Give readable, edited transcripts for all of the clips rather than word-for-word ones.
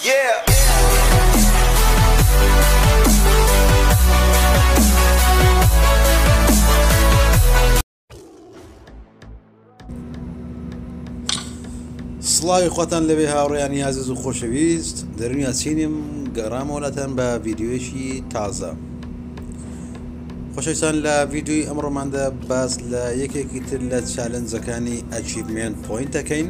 سڵاوی خواتان لەبێ هاوڕێیانی عزیز و خۆشەویست دەرونیا چینیم گەڕامەوەلاتەن بە ڤیدیۆیەکی تازە. خۆشەویستان لە ڤیدیۆی ئەمڕۆماندا باس لە یەکێکی تر لە چالنجەکانی ئەچیڤمنت پۆینت دەکەین.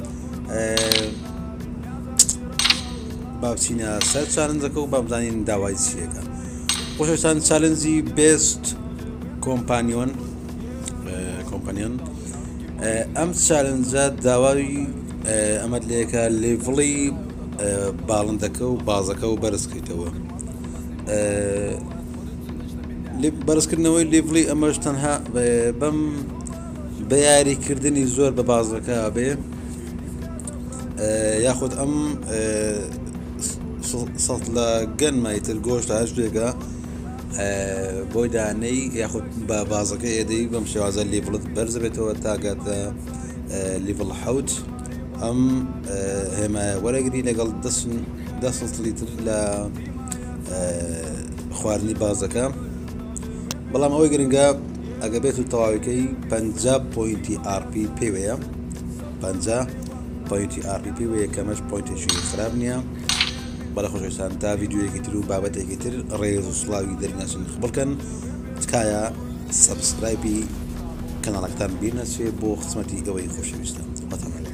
با بچینە سەر چالنجەکە و با بزانین داوای چیەکە. خۆشەویستان چالنجی بێست کۆمپانیۆن ئەم چالنجە داوای ئەمە لێکە لێڤڵی باڵندەکە و بازەکە و بەرزکەیتەوە. بەرزکردنەوەی لێڤڵی ئەمەش تەنها بەم بەیاریکردنی زۆر بە بازەکە بێ یاخود ئەم سەڵ لە گەنمایتر گۆشت هەر شتێکە بۆی دانەی یاخود بە بازەکە ئێدەی بەم شێوازە لێڤڵت بەرز بێتەوە تاگاتە لێڤڵ حەوت. ئەم هێمایە وەرەگری لەگەڵ 10 لیتر لە خواردنی بازەکە. بەڵام ئەوەی گرنگە ئەگە بێت و تەواویەکەی 50 پۆینتی RP پێوەیە، 50 پۆینتی RP پێوەیە کەمەش پۆینتێکی خراپ نییە. بەڵە خۆشەویستان تا ڤیدیۆیەکی تر و بابەتێکی تر ڕێز و سڵاوی دەرناسن بڵکەن، تکایە سەبسکرایبی کەناڵەکەتان بیر نەچێ بۆ خزمەتی ئەوەی خۆشەویستە.